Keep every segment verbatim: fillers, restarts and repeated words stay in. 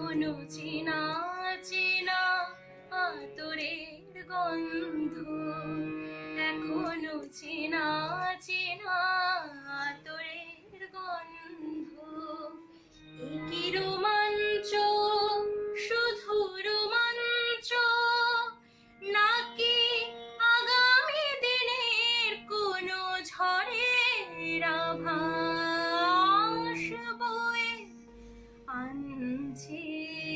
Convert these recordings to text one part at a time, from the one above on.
এখনো চেনা চেনা আতরের গন্ধ, এখনো চেনা চেনা আতরের গন্ধ। কি রোমাঞ্চ, শুধু রোমাঞ্চ, নাকি আগামী দিনের কোনো ঝড়ের আভাস বয়ে আনছে?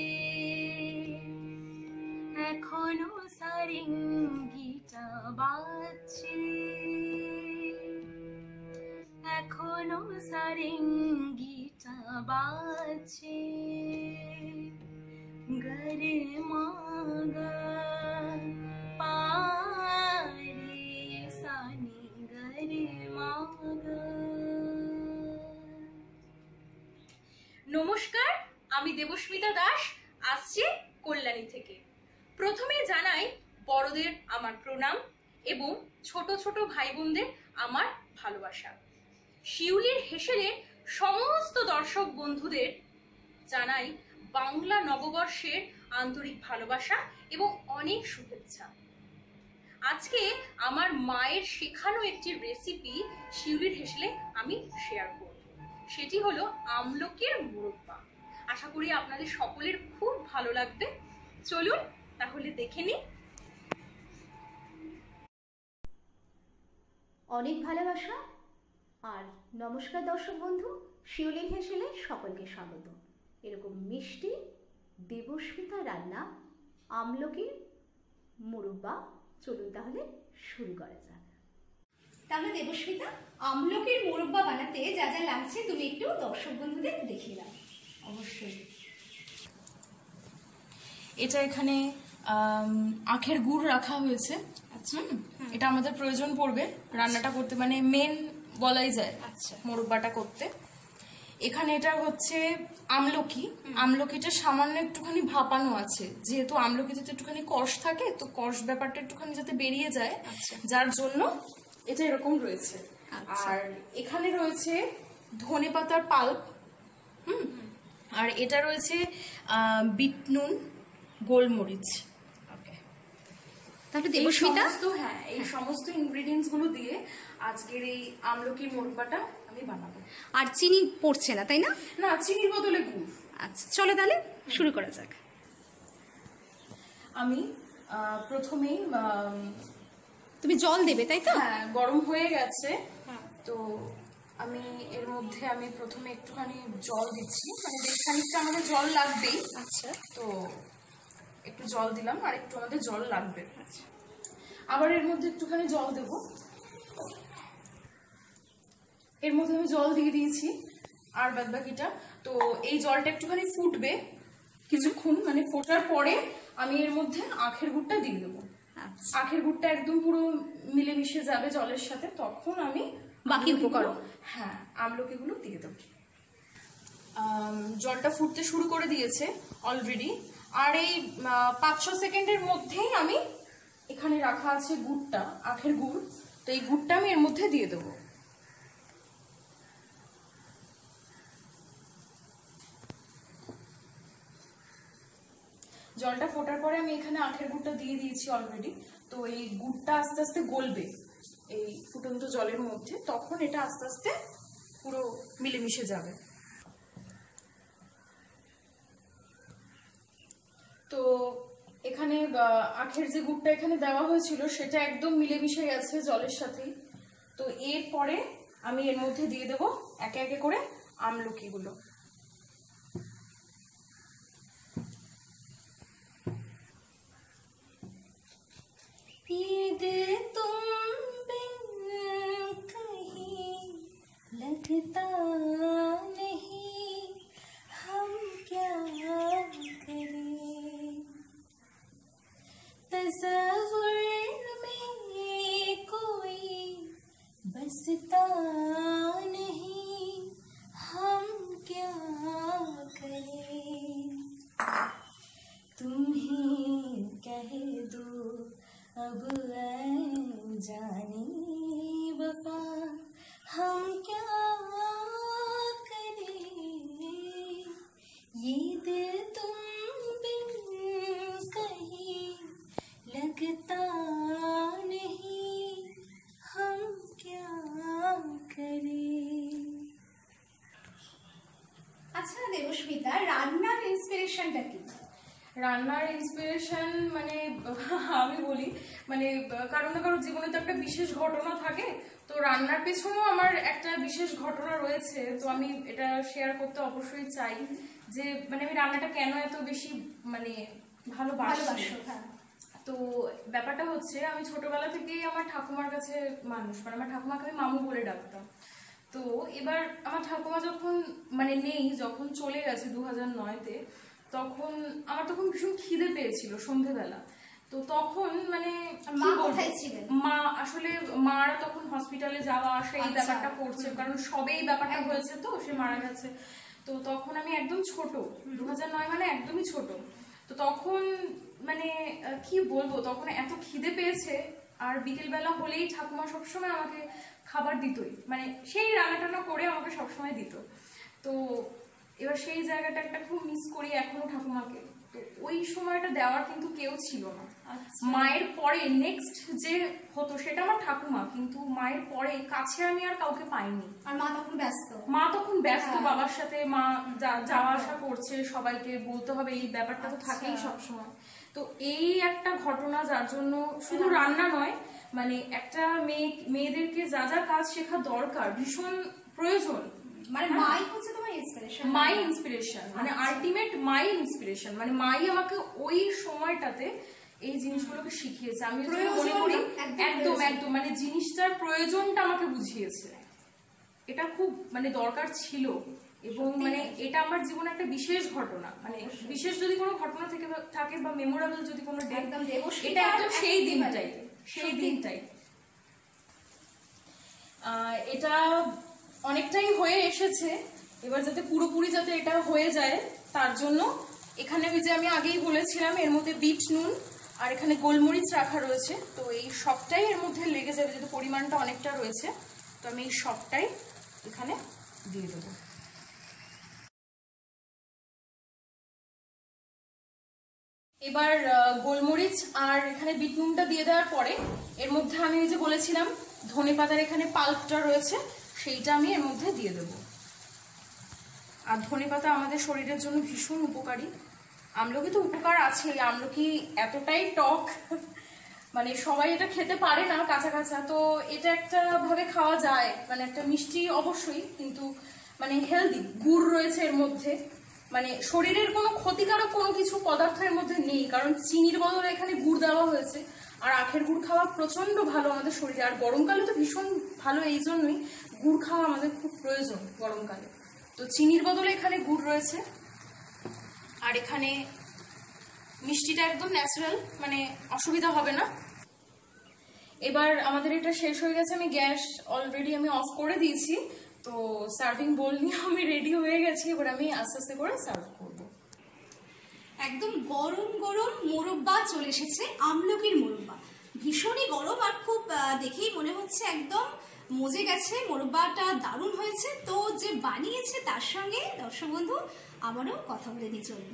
এখনো সারেঙ্গিটা বাজছে, এখনো সারেঙ্গিটা বাজছে। গরে মাগা পারে সানি গরে মাগা। নমস্কার, আমি দেবস্মিতা দাস, আসছি কল্যাণী থেকে। প্রথমে জানাই বড়দের আমার প্রণাম এবং ছোট ছোট ভাই বোনদের আমার ভালোবাসা। শিউলির হেসেলের সমস্ত দর্শক বন্ধুদের জানাই বাংলা নববর্ষের আন্তরিক ভালোবাসা এবং অনেক শুভেচ্ছা। আজকে আমার মায়ের শেখানো একটি রেসিপি শিউলির হেসেলে আমি শেয়ার করব। সেটি হলো আমলকির মোরব্বা। আশা করি আপনাদের সকলের খুব ভালো লাগবে। চলুন তাহলে দেখে নিই। অনেক ভালোবাসা আর নমস্কার দর্শক বন্ধু, শিউলির হেসেলে সকলকে স্বাগত। এরকম মিষ্টি দেবস্মিতা রান্না আমলকির মোরব্বা, চলুন তাহলে শুরু করা যাক। তাহলে দেবস্মিতা, আমলকির মোরব্বা বানাতে যা যা লাগছে তুমি একটু দর্শক বন্ধুদের দেখিয়ে দাও। অবশ্যই। এটা এখানে আখের গুড় রাখা হয়েছে। আচ্ছা, এটা আমাদের প্রয়োজন পড়বে রান্নাটা করতে, মানে মেন বলাই যায় আচ্ছা মোরব্বাটা করতে। এখানে এটা হচ্ছে আমলকি, আমলকিটা সামান্য একটুখানি ভাপানো আছে, যেহেতু আমলকিতে তো একটুখানি কষ থাকে, তো কষ ব্যাপারটা একটুখানি যাতে বেরিয়ে যায়, যার জন্য এটা এরকম রয়েছে। আর এখানে রয়েছে ধনে পাতার পাল্প, হুম, আর এটা রয়েছে বিট নুন, গোলমরিচ। তাহলে দেবস্মিতা, হ্যাঁ, এই সমস্ত ইনগ্রেডিয়েন্টস গুলো দিয়ে আজকের এই আমলকির মোরব্বাটা আমি বানাবো। আর চিনি পড়ছে না, তাই না? না, চিনির বদলে গুড়। আচ্ছা, চলো তাহলে শুরু করা যাক। আমি প্রথমেই, তুমি জল দেবে তাই তো? হ্যাঁ, গরম হয়ে গেছে, তো আমি এর মধ্যে আমি প্রথমে একটুখানি জল দিচ্ছি, মানে বেশ খানিকটা আমাদের জল লাগবেই। আচ্ছা, তো একটু জল দিলাম, আর একটু আমাদের জল লাগবে। আচ্ছা, আবার এর মধ্যে একটুখানি জল দেব। এর মধ্যে আমি জল দিয়ে দিয়েছি আর বাদ বাকিটা। তো এই জলটা একটুখানি ফুটবে কিছুক্ষণ, মানে ফোটার পরে আমি এর মধ্যে আখের গুড়টা দিয়ে দেবো। আখের গুড়টা একদম পুরো মিলেমিশে যাবে জলের সাথে, তখন আমি বাকি উপকরণ, হ্যাঁ, আমলকিগুলো দিয়ে দেবো। জলটা ফুটতে শুরু করে দিয়েছে অলরেডি, আর এই পাঁচ ছ সেকেন্ডের মধ্যেই আমি এখানে রাখা আছে গুড়টা, আখের গুড়, তো এই গুড়টা আমি এর মধ্যে দিয়ে দেবো। জলটা ফোটার পরে আমি এখানে আখের গুড়টা দিয়ে দিয়েছি অলরেডি। তো এই গুড়টা আস্তে আস্তে গলবে এই ফুটন্ত জলের মধ্যে, তখন এটা আস্তে আস্তে পুরো মিলেমিশে যাবে। তো এখানে আখের যে গুড়টা এখানে দেওয়া হয়েছিল সেটা একদম মিলেমিশে গেছে জলের সাথেই। তো এরপরে আমি এর মধ্যে দিয়ে দেবো একে একে করে আমলকিগুলো। ईद तुम बिन कहीं लगता नहीं, हम क्या करें, तस्वुर में कोई बसता नहीं, हम क्या करें, तुम ही कह दो अब जानी वफा, हम क्या करें, ये दिल तुम ইন্সপিরেশনটা কি? রান্নার ইন্সপিরেশন মানে আমি বলি মানে কারো না কারোর জীবনে তো একটা বিশেষ ঘটনা থাকে, তো রান্নার পেছনেও আমার একটা বিশেষ ঘটনা রয়েছে। তো আমি এটা শেয়ার করতে অবশ্যই চাই যে মানে আমি রান্নাটা কেন এত বেশি মানে ভালোবাসি। তো ব্যাপারটা হচ্ছে আমি ছোটবেলা থেকেই আমার ঠাকুমার কাছে মানুষ, মানে আমার ঠাকুমাকে আমি মামু বলে ডাকতাম। তো এবার আমার ঠাকুমা যখন মানে নেই, যখন চলে গেছে দু হাজার নয়তে, তখন আমার তখন ভীষণ খিদে পেয়েছিল সন্ধেবেলা। তো তখন মানে মা কোথায় ছিলেন? মা আসলে মারা তখন হসপিটালে যাওয়া আসা এই ব্যাপারটা করছে, কারণ সবে এই ব্যাপারটা হয়েছে, তো সে মারা গেছে। তো তখন আমি একদম ছোট, দু হাজার নয় মানে একদমই ছোট। তো তখন মানে কি বলবো, তখন এত খিদে পেয়েছে, আর বিকেলবেলা হলেই ঠাকুমা সবসময় আমাকে খাবার দিতই, মানে সেই রান্না টান্না করে আমাকে সবসময় দিত। তো এবার সেই জায়গাটা একটা খুব মিস করি এখনো ঠাকুমাকে। তো ওই সময়টা দেওয়ার কিন্তু কেউ ছিল না। মায়ের পরে নেক্সট যে হতো সেটা আমার ঠাকুমা, কিন্তু মায়ের পরে কাছে আমি আর কাউকে পাইনি। আর মা তখন ব্যস্ত, মা তখন ব্যস্ত বাবার সাথে, মা যাওয়া আসা করছে, সবাইকে বলতে হবে, এই ব্যাপারটা তো থাকেই সবসময়। তো এই একটা ঘটনা, যার জন্য শুধু রান্না নয়, মানে একটা মেয়ে মেয়েদেরকে যা যা কাজ শেখা দরকার, ভীষণ প্রয়োজন, মানে মাই হচ্ছে তোমার ইন্সপিরেশন। মাই ইন্সপিরেশন মানে আলটিমেট মাই ইন্সপিরেশন, মানে মাই আমাকে ওই সময়টাতে এই জিনিসগুলোকে শিখিয়েছে। আমি মনে করি একদম একদম মানে জিনিসটার প্রয়োজনটা আমাকে বুঝিয়েছে, এটা খুব মানে দরকার ছিল। এবং মানে এটা আমার জীবনে একটা বিশেষ ঘটনা, মানে বিশেষ যদি কোনো ঘটনা থেকে থাকে বা মেমোরেবল যদি কোনো ডে, এটা একদম সেই দিনটাই সেই দিনটাই এটা অনেকটাই হয়ে এসেছে। এবার যাতে পুরোপুরি যাতে এটা হয়ে যায়, তার জন্য এখানে যে আমি আগেই বলেছিলাম এর মধ্যে বিট নুন আর এখানে গোলমরিচ রাখা রয়েছে। তো এই সবটাই এর মধ্যে লেগে যাবে, যেহেতু পরিমাণটা অনেকটা রয়েছে। তো আমি এই সবটাই এখানে দিয়ে দেবো। এবার গোলমরিচ আর এখানে বিট নুনটা দিয়ে দেওয়ার পরে এর মধ্যে আমি ওই যে বলেছিলাম ধনে পাতার এখানে পাল্পটা রয়েছে, সেইটা আমি এর মধ্যে দিয়ে দেবো। আর ধনে পাতা আমাদের শরীরের জন্য ভীষণ উপকারী। আমলকি তো উপকার আছে, আমলকি এতটাই টক, মানে সবাই এটা খেতে পারে না কাঁচা কাঁচা, তো এটা একটা ভাবে খাওয়া যায়, মানে একটা মিষ্টি অবশ্যই, কিন্তু মানে হেলদি। গুড় রয়েছে এর মধ্যে, মানে শরীরের কোনো ক্ষতিকারক কোনো কিছু পদার্থ এর মধ্যে নেই, কারণ চিনির বদলে এখানে গুড় দেওয়া হয়েছে। আর আখের গুড় খাওয়া প্রচন্ড ভালো আমাদের শরীরে, আর গরমকালে তো ভীষণ ভালো, এই জন্যই গুড় খাওয়া আমাদের খুব প্রয়োজন গরমকালে। তো চিনির বদলে এখানে গুড় রয়েছে, আর এখানে মিষ্টিটা একদম ন্যাচারাল, মানে অসুবিধা হবে না। এবার আমাদের এটা শেষ হয়ে গেছে, আমি গ্যাস অলরেডি আমি অফ করে দিয়েছি। তো সার্ভিং বোল নিয়ে আমি রেডি হয়ে গেছি, এবার আমি আস্তে আস্তে করে সার্ভ করব। একদম গরম গরম মোরব্বা চলে এসেছে, আমলকির মোরব্বা। ভীষণই গরম, আর খুব দেখেই মনে হচ্ছে একদম মজে গেছে। মোরব্বাটা দারুণ হয়েছে। তো যে বানিয়েছে তার সঙ্গে দর্শক বন্ধু আমারও কথা বলে নিয়ে চলুন।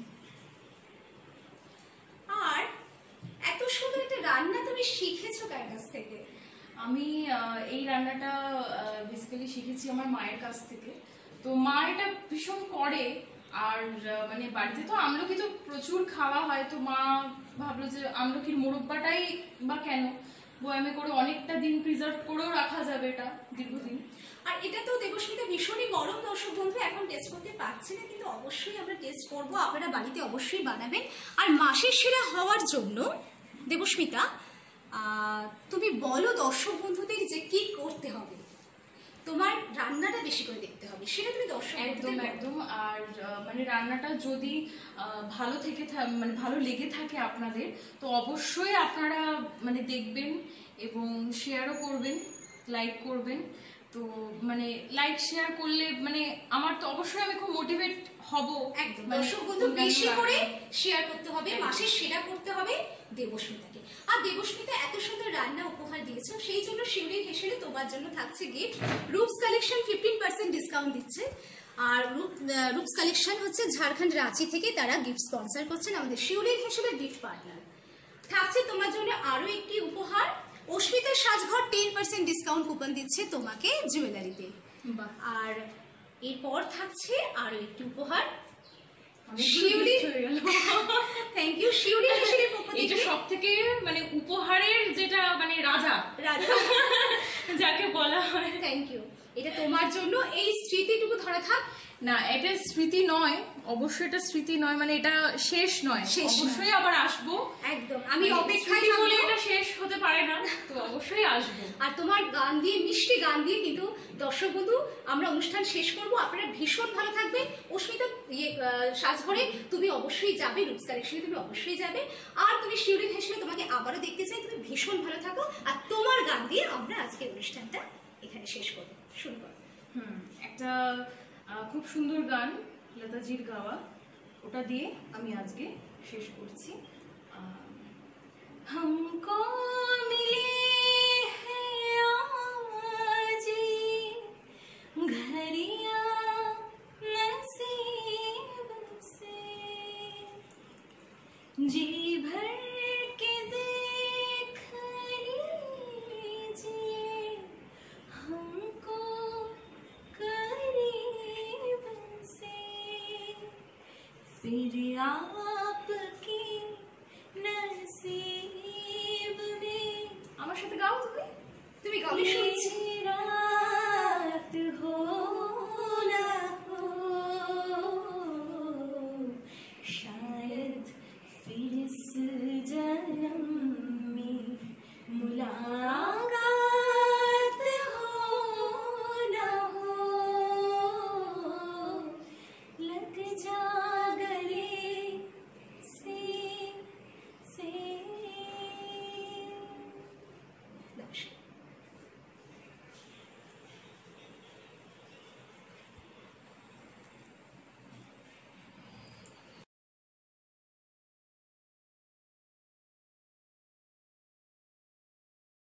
আর এত সুন্দর একটা রান্না তুমি শিখেছো কার কাছ থেকে? আমি এই রান্নাটা বেসিক্যালি শিখেছি আমার মায়ের কাছ থেকে। তো মা এটা ভীষণ করে, আর মানে বাড়িতে তো আমলকি তো প্রচুর খাওয়া হয়, তো মা ভাবলো যে আমলকির মোরব্বাটাই বা কেন, বয়ামে করে অনেকটা দিন প্রিজার্ভ করেও রাখা যাবে এটা দীর্ঘদিন। আর এটা তো দেবস্মিতা ভীষণই গরম, দর্শক বন্ধু এখন টেস্ট করতে পারছি না, কিন্তু অবশ্যই আমরা টেস্ট করব, আপনারা বাড়িতে অবশ্যই বানাবেন। আর মাসের সেরা হওয়ার জন্য দেবস্মিতা তুমি বলো দর্শক বন্ধুদের যে কি করতে হবে। তোমার রান্নাটা বেশি করে দেখতে হবে, সেটা তুমি দর্শক একদম একদম। আর মানে রান্নাটা যদি ভালো থেকে মানে ভালো লেগে থাকে আপনাদের, তো অবশ্যই আপনারা মানে দেখবেন এবং শেয়ারও করবেন, লাইক করবেন। তো মানে লাইক শেয়ার করলে মানে আমার তো অবশ্যই আমি খুব মোটিভেট হব। একদম দর্শক বন্ধু বেশি করে শেয়ার করতে হবে, মাসের সেরা করতে হবে দেবস্মিতাকে। আর দেবস্মিতা এত সুন্দর রান্না উপহার দিয়েছো, সেই জন্য শিউলির হেসেলে তোমার জন্য থাকছে গিফট। রূপস কালেকশন ফিফটিন পার্সেন্ট ডিসকাউন্ট দিচ্ছে। আর রূপস কালেকশন হচ্ছে ঝাড়খণ্ড রাঁচি থেকে, তারা গিফট স্পন্সর করছেন, আমাদের শিউলির হেসেলের গিফট পার্টনার। থাকছে তোমার জন্য আরো একটি উপহার, অস্মিতার সাজঘর টেন পার্সেন্ট ডিসকাউন্ট কুপন দিচ্ছে তোমাকে জুয়েলারিতে। আর এরপর থাকছে আরো একটি উপহার, শিউলি থ্যাংক ইউ শিউলি হেসেলের পক্ষ থেকে এটা সবথেকে মানে উপহারের যেটা মানে রাজা রাজা যাকে বলা হয়। থ্যাংক ইউ, এটা তোমার জন্য। এই স্মৃতিটুকু ধরা থাক। না, এটা স্মৃতি নয়, অবশ্যই এটা স্মৃতি নয়, মানে এটা শেষ নয়, শেষ নয়। অবশ্যই আবার আসবো। একদম, আমি মানে অপেক্ষায় স্মৃতি থাকবো। বলে এটা শেষ হতে পারে না, তো অবশ্যই আসবো। আর তোমার গান দিয়ে, মিষ্টি গান দিয়ে কিন্তু দর্শক বন্ধু আমরা অনুষ্ঠান শেষ করব। আপনারা ভীষণ ভালো থাকবে। অস্মিতা ইয়ে আহ, সাজঘরে তুমি অবশ্যই যাবে, রুপস কালেকশনে তুমি অবশ্যই যাবে। আর তুমি শিউলি হেসেলে তোমাকে আবারও দেখতে চাই। তুমি ভীষণ ভালো থাকো। আর তোমার গান দিয়ে আমরা আজকের অনুষ্ঠানটা এখানে শেষ করবো। শুরু করো। হুম, একটা আহ, খুব সুন্দর গান লতাজির গাওয়া, ওটা দিয়ে আমি আজকে শেষ করছি। আহ, हमको मिले हैं आज घड़ियां नसीब से, जी भर के देख लीजिए हमको करीब से, फिर आपकी नसीब में। আমার সাথে গাও তুমি। তুমি গাও, আমি শুনছি। रात हो ना हो शायद फिर इस जन्म